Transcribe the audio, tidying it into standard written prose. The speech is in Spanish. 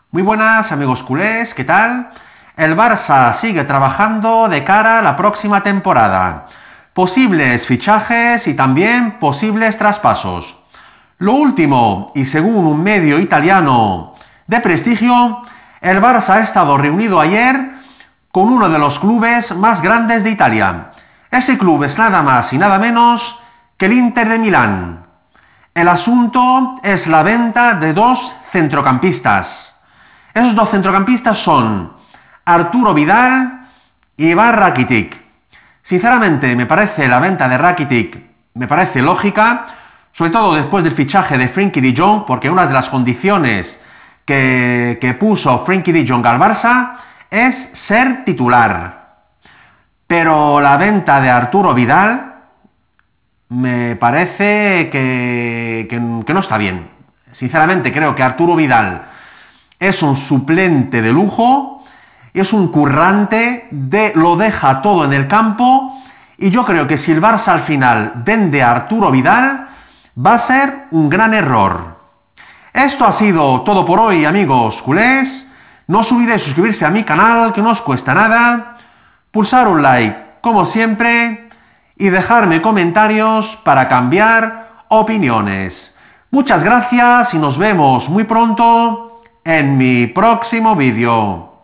Muy buenas amigos culés, ¿qué tal? El Barça sigue trabajando de cara a la próxima temporada. Posibles fichajes y también posibles traspasos. Lo último, y según un medio italiano de prestigio, el Barça ha estado reunido ayer con uno de los clubes más grandes de Italia. Ese club es nada más y nada menos que el Inter de Milán. El asunto es la venta de dos centrocampistas. Esos dos centrocampistas son Arturo Vidal y Ivan Rakitic. Sinceramente, me parece la venta de Rakitic, me parece lógica, sobre todo después del fichaje de Frenkie de Jong, porque una de las condiciones que puso Frenkie de Jong al Barça es ser titular. Pero la venta de Arturo Vidal me parece que no está bien. Sinceramente, creo que Arturo Vidal es un suplente de lujo, es un currante, lo deja todo en el campo, y yo creo que si el Barça al final vende a Arturo Vidal, va a ser un gran error. Esto ha sido todo por hoy, amigos culés. No os olvidéis suscribirse a mi canal, que no os cuesta nada, pulsar un like, como siempre, y dejarme comentarios para cambiar opiniones. Muchas gracias y nos vemos muy pronto en mi próximo vídeo.